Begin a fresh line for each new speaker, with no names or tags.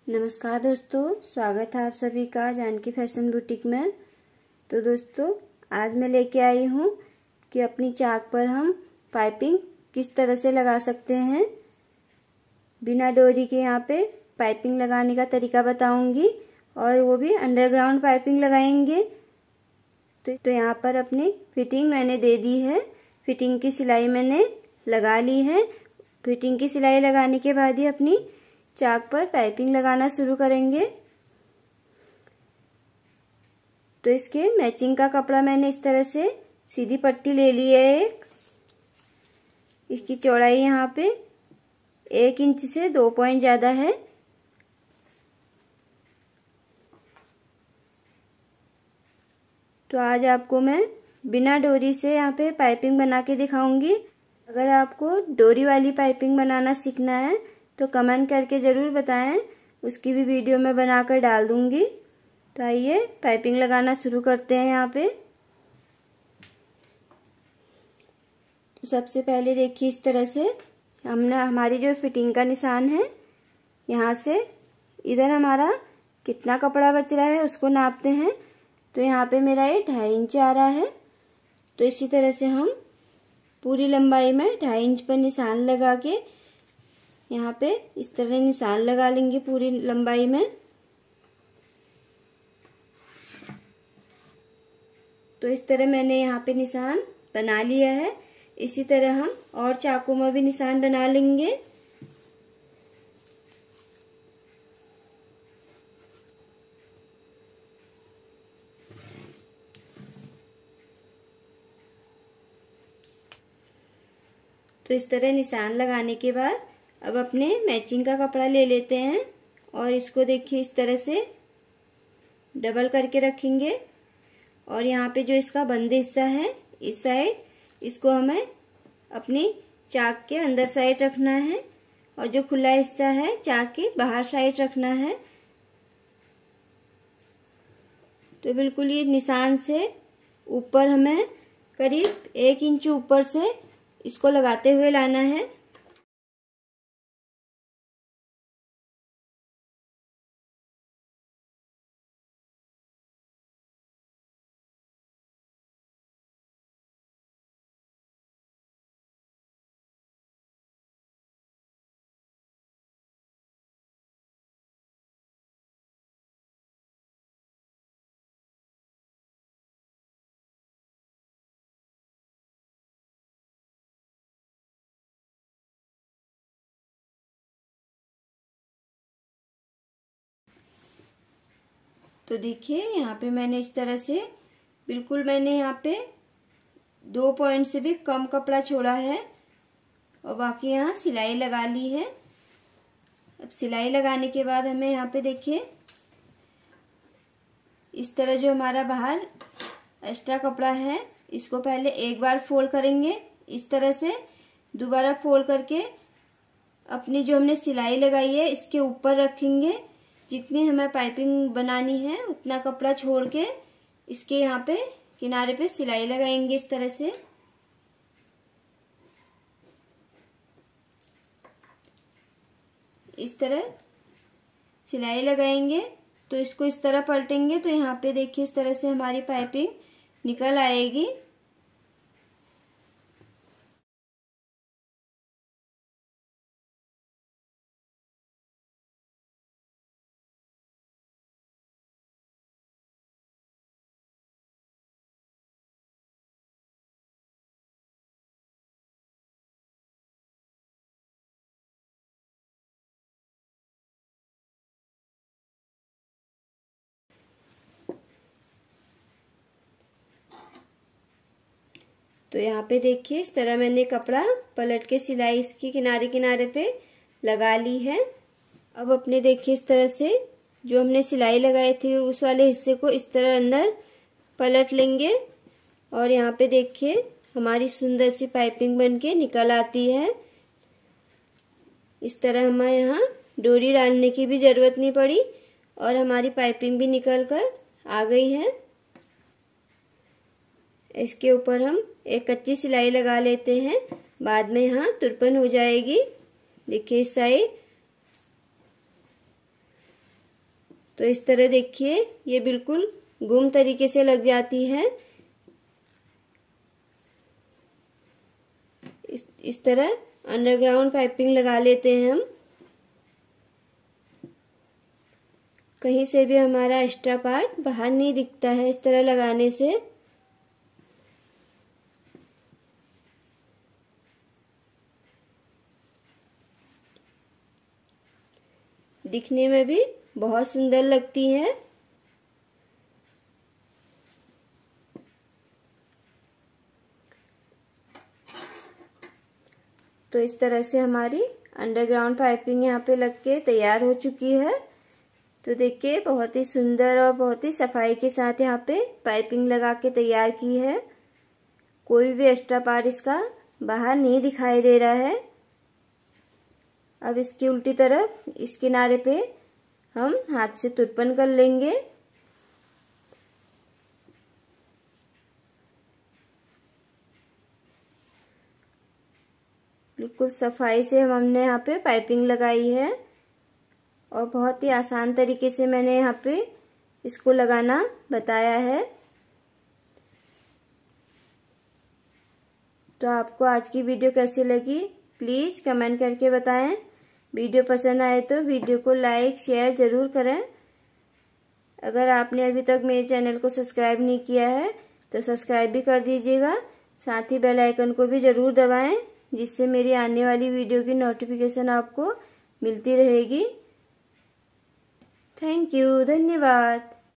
नमस्कार दोस्तों, स्वागत है आप सभी का जानकी फैशन बुटीक में। तो दोस्तों, आज मैं लेके आई हूँ कि अपनी चाक पर हम पाइपिंग किस तरह से लगा सकते हैं। बिना डोरी के यहाँ पे पाइपिंग लगाने का तरीका बताऊंगी और वो भी अंडरग्राउंड पाइपिंग लगाएंगे। तो यहाँ पर अपनी फिटिंग मैंने दे दी है। फिटिंग की सिलाई मैंने लगा ली है। फिटिंग की सिलाई लगाने के बाद ही अपनी चाक पर पाइपिंग लगाना शुरू करेंगे। तो इसके मैचिंग का कपड़ा मैंने इस तरह से सीधी पट्टी ले ली है एक। इसकी चौड़ाई यहाँ पे 1 इंच से 2 पॉइंट ज्यादा है। तो आज आपको मैं बिना डोरी से यहाँ पे पाइपिंग बना के दिखाऊंगी। अगर आपको डोरी वाली पाइपिंग बनाना सीखना है तो कमेंट करके जरूर बताएं, उसकी भी वीडियो मैं बनाकर डाल दूंगी। तो आइए पाइपिंग लगाना शुरू करते हैं। यहाँ पे तो सबसे पहले देखिए, इस तरह से हमने हमारी जो फिटिंग का निशान है, यहाँ से इधर हमारा कितना कपड़ा बच रहा है उसको नापते हैं। तो यहाँ पे मेरा ये 2.5 इंच आ रहा है। तो इसी तरह से हम पूरी लंबाई में 2.5 इंच पर निशान लगा के यहाँ पे इस तरह निशान लगा लेंगे पूरी लंबाई में। तो इस तरह मैंने यहाँ पे निशान बना लिया है। इसी तरह हम और चाकू में भी निशान बना लेंगे। तो इस तरह निशान लगाने के बाद अब अपने मैचिंग का कपड़ा ले लेते हैं और इसको देखिए इस तरह से डबल करके रखेंगे। और यहाँ पे जो इसका बंद हिस्सा है इस साइड, इसको हमें अपनी चाक के अंदर साइड रखना है और जो खुला हिस्सा है चाक के बाहर साइड रखना है। तो बिल्कुल ये निशान से ऊपर हमें करीब 1 इंच ऊपर से इसको लगाते हुए लाना है। तो देखिए यहाँ पे मैंने इस तरह से बिल्कुल मैंने यहाँ पे 2 पॉइंट से भी कम कपड़ा छोड़ा है और बाकी यहाँ सिलाई लगा ली है। अब सिलाई लगाने के बाद हमें यहाँ पे देखिए इस तरह जो हमारा बाहर एक्स्ट्रा कपड़ा है इसको पहले एक बार फोल्ड करेंगे। इस तरह से दोबारा फोल्ड करके अपनी जो हमने सिलाई लगाई है इसके ऊपर रखेंगे। जितनी हमें पाइपिंग बनानी है उतना कपड़ा छोड़ के इसके यहाँ पे किनारे पे सिलाई लगाएंगे। इस तरह से इस तरह सिलाई लगाएंगे। तो इसको इस तरह पलटेंगे तो यहाँ पे देखिए इस तरह से हमारी पाइपिंग निकल आएगी। तो यहाँ पे देखिए इस तरह मैंने कपड़ा पलट के सिलाई इसकी किनारे किनारे पे लगा ली है। अब अपने देखिए इस तरह से जो हमने सिलाई लगाई थी उस वाले हिस्से को इस तरह अंदर पलट लेंगे और यहाँ पे देखिए हमारी सुंदर सी पाइपिंग बनके निकल आती है। इस तरह हमें यहाँ डोरी डालने की भी जरूरत नहीं पड़ी और हमारी पाइपिंग भी निकल कर आ गई है। इसके ऊपर हम एक कच्ची सिलाई लगा लेते हैं, बाद में यहाँ तुरपन हो जाएगी। देखिए इस साइड तो इस तरह देखिए ये बिल्कुल गुम तरीके से लग जाती है। इस तरह अंडरग्राउंड पाइपिंग लगा लेते हैं हम। कहीं से भी हमारा एक्स्ट्रा पार्ट बाहर नहीं दिखता है इस तरह लगाने से। दिखने में भी बहुत सुंदर लगती है। तो इस तरह से हमारी अंडरग्राउंड पाइपिंग यहाँ पे लग के तैयार हो चुकी है। तो देखिए बहुत ही सुंदर और बहुत ही सफाई के साथ यहाँ पे पाइपिंग लगा के तैयार की है। कोई भी एक्स्ट्रा पार्ट इसका बाहर नहीं दिखाई दे रहा है। अब इसकी उल्टी तरफ इस किनारे पे हम हाथ से तुरपन कर लेंगे। बिल्कुल सफाई से हमने यहाँ पे पाइपिंग लगाई है और बहुत ही आसान तरीके से मैंने यहाँ पे इसको लगाना बताया है। तो आपको आज की वीडियो कैसी लगी प्लीज कमेंट करके बताएं। वीडियो पसंद आए तो वीडियो को लाइक शेयर जरूर करें। अगर आपने अभी तक मेरे चैनल को सब्सक्राइब नहीं किया है तो सब्सक्राइब भी कर दीजिएगा। साथ ही बेल आइकन को भी जरूर दबाएं जिससे मेरी आने वाली वीडियो की नोटिफिकेशन आपको मिलती रहेगी। थैंक यू, धन्यवाद।